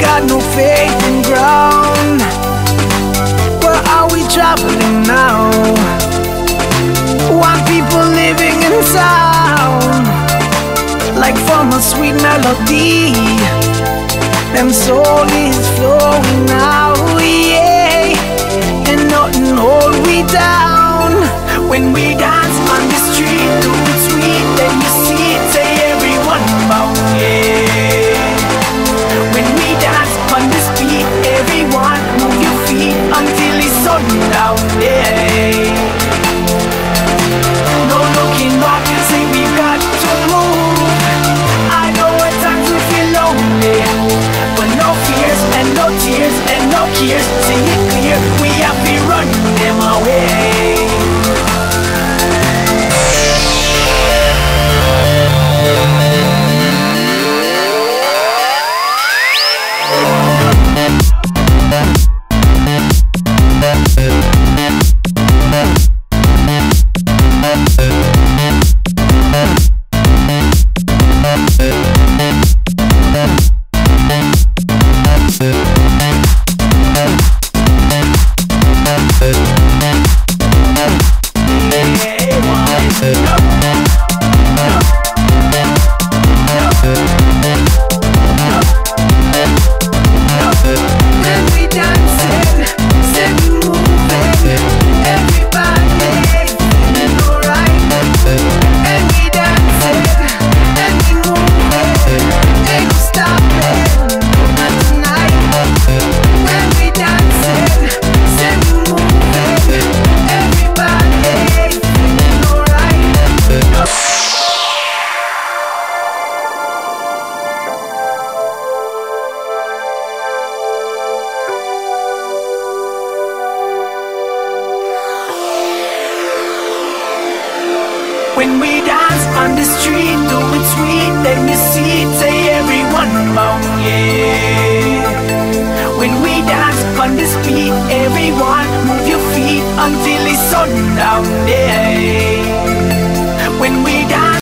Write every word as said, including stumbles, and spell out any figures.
got no faith in ground. Where are we traveling now? One people living in sound, like from a sweet melody. Them soul is flowing now, yeah. And nothing hold we down when we dance.